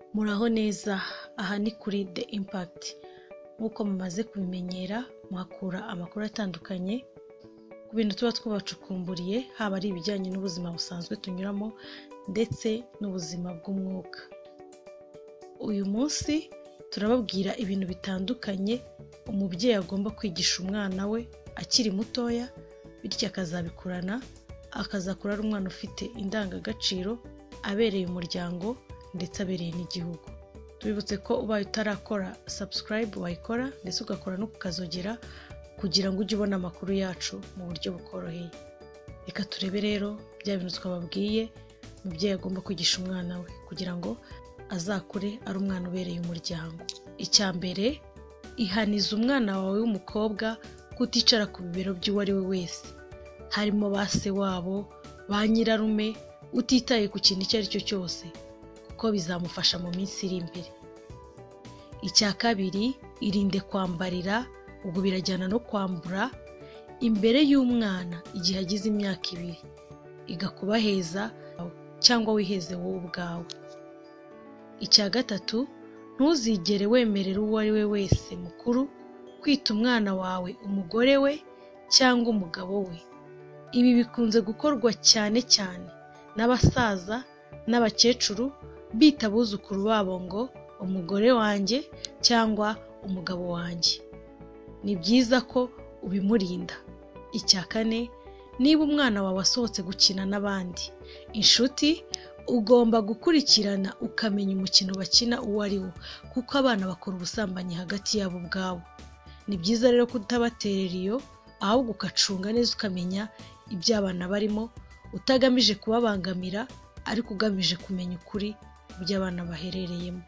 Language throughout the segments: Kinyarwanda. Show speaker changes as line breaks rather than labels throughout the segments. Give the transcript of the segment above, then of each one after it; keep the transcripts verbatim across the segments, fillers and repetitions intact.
Muraho neza, aha ni kuri The Impact. Nk'uko mumaze kubimenyera, muhakura amakuru atandukanye ku bintu tuba twabacukumburiye, haba ari ibijyanye n'ubuzima busanzwe tunyuramo ndetse n'ubuzima bw'umwuka. Uyu munsi turababwira ibintu bitandukanye umubyeyi agomba kwigisha umwana we akiri mutoya, bityo akazabikurana, akazakura ari umwana ufite indangagaciro, abereye umuryango ndetse abereye n'igihugu. Tubibutse ko ubaye utarakora subscribe wayikora ndetse ugakora no kukazogera kugira ngo ujye ubona amakuru yacu mu buryo bukoroheye. Reka turebe rero bya bintu twababwiye umubyeyi agomba kwigisha umwana we kugira ngo azakure ari umwana ubereye umuryango. Icya mbere, ihaniza umwana wawe w'umukobwa kuticara ku bibero by'uwo ari we wese, harimo ba se wabo, ba nyirarume, utitaye ku kintu icyo ari cyo cyose, kuko bizamufasha mu minsi iri imbere. Icya kabiri, irinde kwambarira, ubwo birajyana no kwambura, imbere y'umwana igihe agize imyaka ibiri, igakubaheza cyangwa wiheze wowe ubwawe. Icya gatatu, ntuzigere wemerera uwo ari we wese mukuru kwita umwana wawe umugore we cyangwa umugabo we. Ibi bikunze gukorwa cyane cyane n'abasaza n'abakecuru bita abuzukuru babo ngo umugore wanjye cyangwa umugabo wanjye. Ni byiza ko ubimurinda. Icya kane, niba umwana wawe asohotse gukina n'abandi inshuti, ugomba gukurikirana ukamenya umukino bakina uwo ari wo, kuko abana bakora ubusambanyi hagati yabo ubwabo. Ni byiza rero kutabaterera iyo, ahubwo ukacunga neza ukamenya ibyo abana barimo, utagamije kubabangamira ariko ugamije kumenya ukuri by'abana baherereyemo.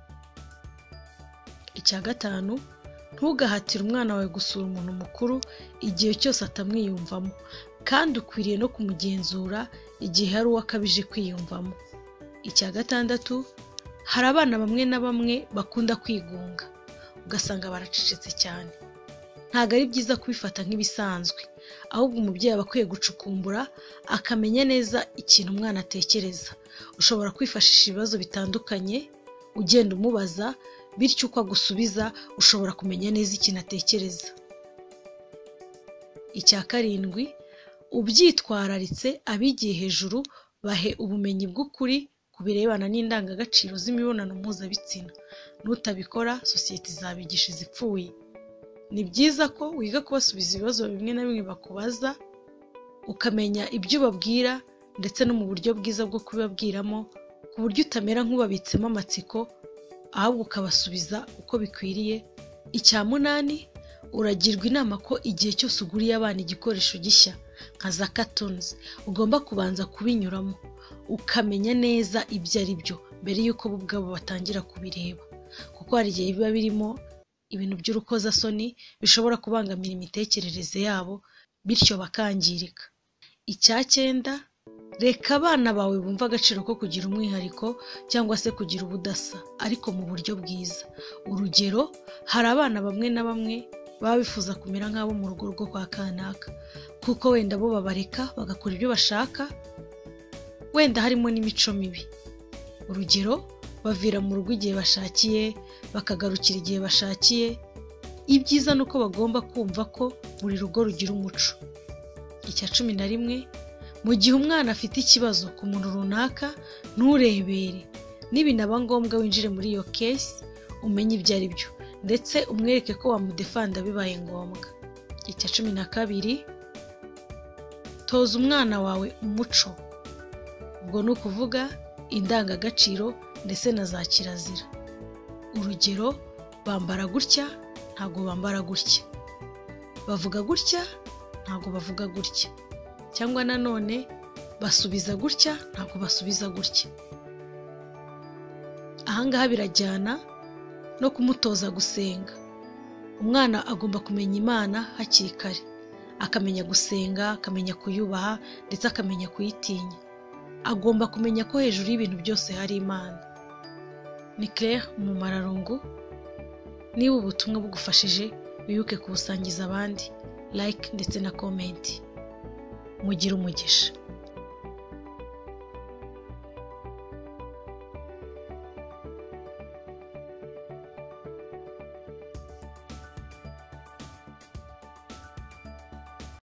Icya gatanu, ntugahatire umwana wawe gusura umuntu mukuru igihe cyose atamwiyumvamo, kandi ukwiriye no kumugenzura igihe hari uwo akabije kwiyumvamo. Icya gatandatu, hari abana bamwe na bamwe bakunda kwigunga, ugasanga baracecetse cyane. Ntabwo ari byiza kubifata nk'ibisanzwe, ahubwo umubyeyi aba akwiye gucukumbura akamenya neza ikintu umwana atekereza. Ushobora kwifashisha ibibazo bitandukanye ugenda umubaza, bityo uko agusubiza ushobora kumenya neza ikintu atekereza. Icya karindwi, ubyitwararitse abigiye hejuru bahe ubumenyi bw'ukuri ku birebana n'indangagaciro z'imibonano mpuzabitsina. Nutabikora sosiyete izabigisha izipfuye. Ni byiza ko wiga kubasubiza ibibazo bimwe na bimwe bakubaza, ukamenya ibyo ubabwira ndetse no mu buryo bwiza bwo kubibabwiramo, ku buryo utamera nk'ubabitsemo amatsiko, ahubwo ukabasubiza uko bikwiriye. Icya munani, uragirwa inama ko igihe cyose uguriye abana igikoresho gishya nka za cartoons, ugomba kubanza kubinyuramo ukamenya neza ibyo ari byo mbere y'uko bo ubwabo batangira kubireba, kuko hari igihe biba birimo ibintu by'urukozasoni bishobora kubangamira imitekerereze yabo, bityo bakangirika. Icya cyenda, reka abana bawe bumva agaciro ko kugira umwihariko cyangwa se kugira ubudasa, ariko mu buryo bwiza. Urugero, hari abana bamwe na bamwe baba bifuza kumera nk'abo mu rugo rwo kwa kanaka, kuko wenda bo babareka bagakora ibyo bashaka, wenda harimo n'imico mibi. Urugero, bavira mu rugo igihe bashakiye, bakagarukira igihe bashakiye. Ibyiza ni uko bagomba kumva ko buri rugo rugira umuco. Icya cumi na rimwe, mu gihe umwana afite ikibazo ku muntu runaka, nturebere. Nibinaba ngombwa winjire muri iyo case, umenye ibyo ari byo, ndetse umwereke ko wamudefanda bibaye ngombwa. Icya cumi na kabiri, toza umwana wawe umuco. Ubwo ni ukuvuga indangagaciro ndetse na za kirazira. Urugero, bambara gutya ntabwo bambara gutya, bavuga gutya ntabwo bavuga gutya, cyangwa nanone basubiza gutya ntabwo basubiza gutya. Ahangaha birajyana no kumutoza gusenga. Umwana agomba kumenya Imana hakiri kare, akamenya gusenga, akamenya kuyubaha ndetse akamenya kuyitinya. Agomba kumenya ko hejuru y'ibintu byose hari Imana. Ni Claire Umumararungu. Niba ubutumwa bugufashije, wibuke kubusangiza abandi, like ndetse na comment. Mugire umugisha.